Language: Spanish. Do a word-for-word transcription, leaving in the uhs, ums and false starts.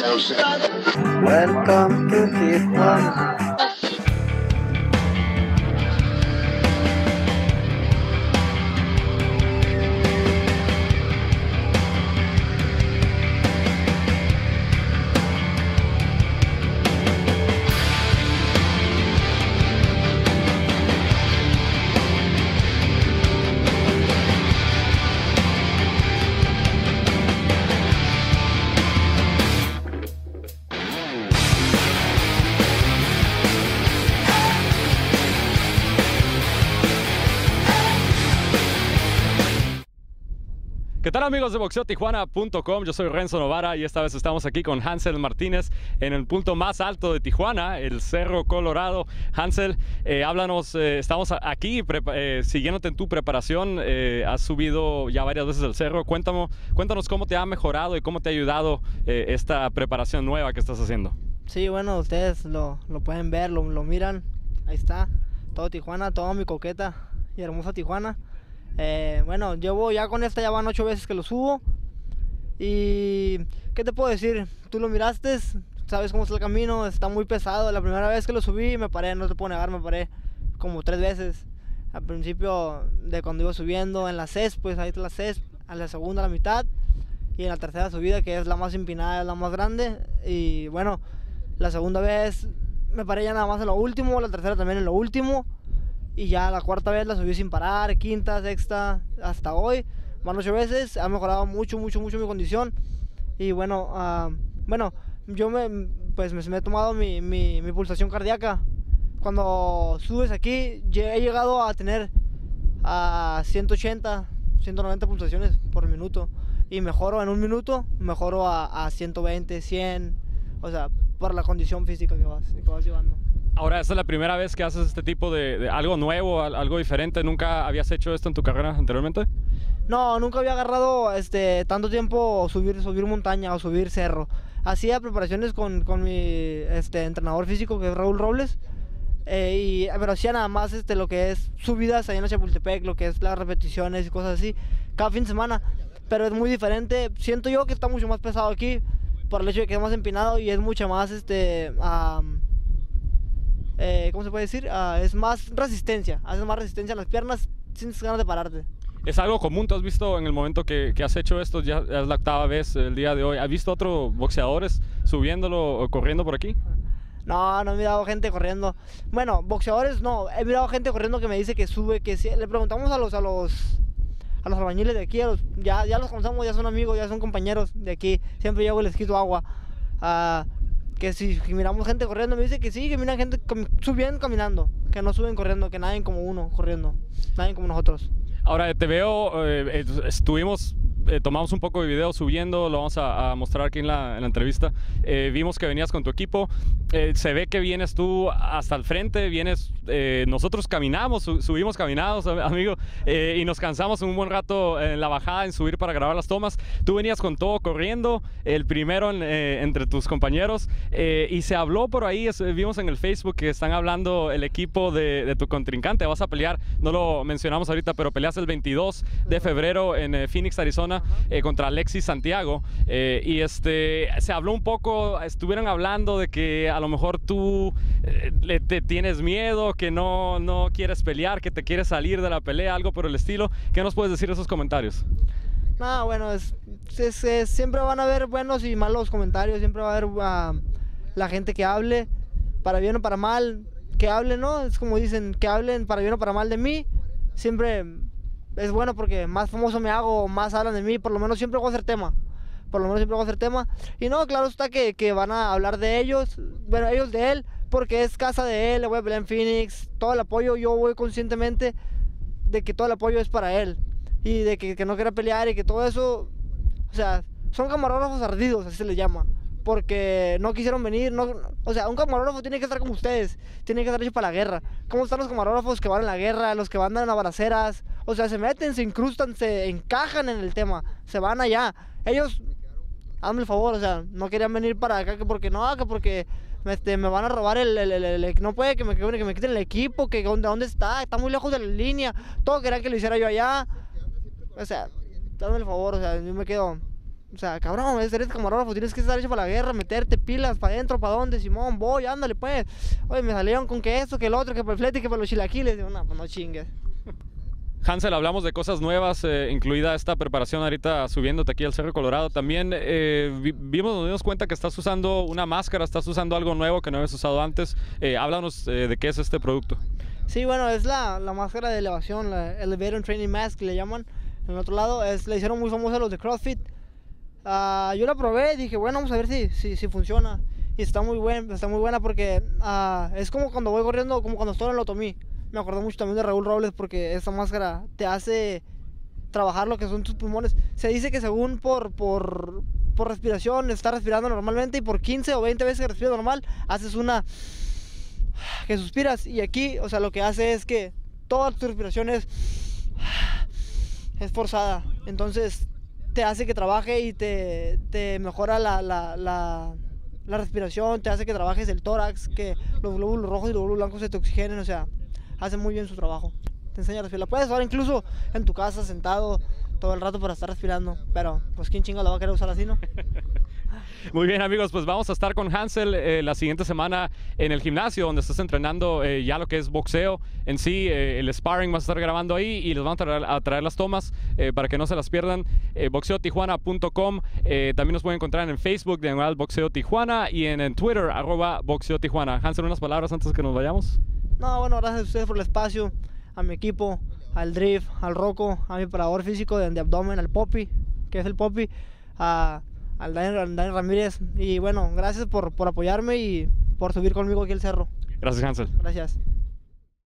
Welcome to Tijuana. ¿Qué tal, amigos de boxeo tijuana punto com? Yo soy Renzo Novara y esta vez estamos aquí con Hansel Martínez en el punto más alto de Tijuana, el Cerro Colorado. Hansel, eh, háblanos, eh, estamos aquí eh, siguiéndote en tu preparación, eh, has subido ya varias veces el cerro. Cuéntanos, cuéntanos cómo te ha mejorado y cómo te ha ayudado eh, esta preparación nueva que estás haciendo. Sí, bueno, ustedes lo, lo pueden ver, lo, lo miran, ahí está, todo Tijuana, toda mi coqueta y hermosa Tijuana. Eh, bueno, llevo ya con esta, ya van ocho veces que lo subo. Y ¿qué te puedo decir? Tú lo miraste, sabes cómo está el camino, está muy pesado. La primera vez que lo subí me paré, no te puedo negar, me paré como tres veces. Al principio de cuando iba subiendo en la C E S, pues ahí está la C E S, a la segunda a la mitad. Y en la tercera subida, que es la más empinada, es la más grande. Y bueno, la segunda vez me paré ya nada más en lo último, la tercera también en lo último. Y ya la cuarta vez la subí sin parar, quinta, sexta, hasta hoy. Van ocho veces, ha mejorado mucho, mucho, mucho mi condición. Y bueno, uh, bueno, yo me, pues me, me he tomado mi, mi, mi pulsación cardíaca. Cuando subes aquí, he llegado a tener a ciento ochenta, ciento noventa pulsaciones por minuto. Y mejoro en un minuto, mejoro a, a ciento veinte, cien, o sea, por la condición física que vas, que vas llevando. Ahora, ¿esta es la primera vez que haces este tipo de, de algo nuevo, algo diferente? ¿Nunca habías hecho esto en tu carrera anteriormente? No, nunca había agarrado este, tanto tiempo subir, subir montaña o subir cerro. Hacía preparaciones con, con mi este, entrenador físico, que es Raúl Robles, eh, y, pero hacía nada más este, lo que es subidas ahí en la Chapultepec, lo que es las repeticiones y cosas así, cada fin de semana. Pero es muy diferente, siento yo que está mucho más pesado aquí, por el hecho de que es más empinado y es mucha más... Este, um, Eh, ¿cómo se puede decir? Uh, es más resistencia, haces más resistencia en las piernas, sientes ganas de pararte. ¿Es algo común? ¿Tú has visto en el momento que, que has hecho esto, ya es la octava vez el día de hoy, has visto otros boxeadores subiéndolo o corriendo por aquí? No, no he mirado gente corriendo. Bueno, boxeadores no, he mirado gente corriendo que me dice que sube, que sí. Le preguntamos a los, a los, a los albañiles de aquí, a los, ya, ya los conocemos, ya son amigos, ya son compañeros de aquí, siempre llego y les quito agua. Uh, que si que miramos gente corriendo, me dice que sí, que miran gente subiendo caminando, que no suben corriendo, que nadie como uno corriendo, nadie como nosotros. Ahora te veo, eh, estuvimos, eh, tomamos un poco de video subiendo, lo vamos a, a mostrar aquí en la, en la entrevista. Eh, vimos que venías con tu equipo, eh, se ve que vienes tú hasta el frente, vienes, eh, nosotros caminamos, su, subimos caminados, amigo, eh, y nos cansamos un buen rato en la bajada, en subir para grabar las tomas. Tú venías con todo corriendo, el primero en, eh, entre tus compañeros, eh, y se habló por ahí, es, vimos en el Facebook que están hablando el equipo de, de tu contrincante, vas a pelear, no lo mencionamos ahorita, pero peleas el veintidós de febrero en eh, Phoenix, Arizona, eh, contra Alexis Santiago, eh, y este, se habló un poco, estuvieron hablando de que a lo mejor tú eh, le, te tienes miedo, que no, no quieres pelear, que te quieres salir de la pelea, algo por el estilo. ¿Qué nos puedes decir de esos comentarios? No, bueno, es, es, es, siempre van a haber buenos y malos comentarios, siempre va a haber uh, la gente que hable, para bien o para mal, que hable, ¿no? Es como dicen, que hablen para bien o para mal de mí, siempre es bueno porque más famoso me hago, más hablan de mí, por lo menos siempre voy a hacer tema. Por lo menos siempre voy a hacer tema. Y no, claro está que, que van a hablar de ellos, bueno, ellos de él, porque es casa de él, le voy a pelear en Phoenix, todo el apoyo, yo voy conscientemente de que todo el apoyo es para él. Y de que, que no quiera pelear y que todo eso, o sea, son camarógrafos ardidos, así se les llama. Porque no quisieron venir, no, o sea, un camarógrafo tiene que estar como ustedes, tiene que estar hecho para la guerra. ¿Cómo están los camarógrafos que van en la guerra, los que van a las balaceras? O sea, se meten, se incrustan, se encajan en el tema, se van allá. Ellos, hazme el favor, o sea, no querían venir para acá que porque no, que porque este, me van a robar el, el, el, el, el no puede que me, que me quiten el equipo, que dónde, dónde está, está muy lejos de la línea, todo querían que lo hiciera yo allá. O sea, hazme el favor, o sea, yo me quedo, O sea, cabrón, eres camarógrafo, tienes que estar hecho para la guerra, meterte pilas, para adentro, para dónde, Simón, voy, ándale pues. Oye, me salieron con que esto, que el otro, que para el flete, que para los chilaquiles. Digo, no, pues no chingues. Hansel, hablamos de cosas nuevas, eh, incluida esta preparación ahorita subiéndote aquí al Cerro Colorado. También eh, vi, vimos, nos dimos cuenta que estás usando una máscara, estás usando algo nuevo que no habías usado antes. Eh, háblanos eh, de qué es este producto. Sí, bueno, es la, la máscara de elevación, la Elevator Training Mask, que le llaman. En el otro lado, es, le hicieron muy famosa a los de CrossFit. Uh, yo la probé y dije, bueno, vamos a ver si, si, si funciona. Y está muy, buen, está muy buena porque uh, es como cuando voy corriendo, como cuando estoy en el Otomí. Me acuerdo mucho también de Raúl Robles porque esta máscara te hace trabajar lo que son tus pulmones. Se dice que según por, por, por respiración, estás respirando normalmente y por quince o veinte veces que respiras normal, haces una que suspiras. Y aquí, o sea, lo que hace es que toda tu respiración es, es forzada. Entonces te hace que trabaje y te, te mejora la, la, la, la respiración, te hace que trabajes el tórax, que los glóbulos rojos y los glóbulos blancos se te oxigenen, o sea, hace muy bien su trabajo. Te enseña a respirar. La puedes usar incluso en tu casa, sentado todo el rato para estar respirando, pero pues quién chinga la va a querer usar así, ¿no? Muy bien, amigos, pues vamos a estar con Hansel eh, la siguiente semana en el gimnasio donde estás entrenando eh, ya lo que es boxeo en sí, eh, el sparring vas a estar grabando ahí y les van a traer, a traer las tomas eh, para que no se las pierdan. eh, boxeo tijuana punto com, eh, también nos pueden encontrar en Facebook de Boxeo Tijuana y en, en Twitter arroba Boxeo Tijuana. Hansel, unas palabras antes de que nos vayamos. No, bueno, gracias a ustedes por el espacio, a mi equipo, al Drift, al Rocco, a mi parador físico de, de abdomen, al Poppy, que es el Poppy, a al Daniel, Daniel Ramírez, y bueno, gracias por, por apoyarme y por subir conmigo aquí el cerro. Gracias, Hansel. Gracias.